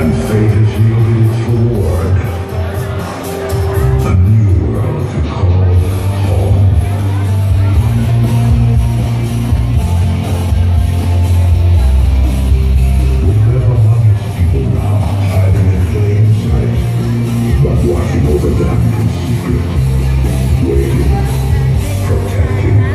And fate has yielded its reward. A new world to call home. We live among its people now, hiding in plain sight, but watching over them in secret, waiting, protecting.